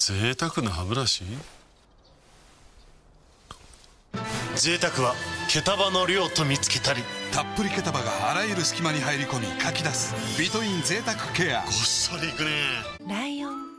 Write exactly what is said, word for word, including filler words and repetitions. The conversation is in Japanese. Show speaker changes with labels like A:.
A: 贅沢な歯ブラシ。
B: 贅沢は毛束の量と見つけたり、
C: たっぷり毛束があらゆる隙間に入り込みかき出すビトイン贅沢ケア。
B: こっそりいくね。
D: ライオン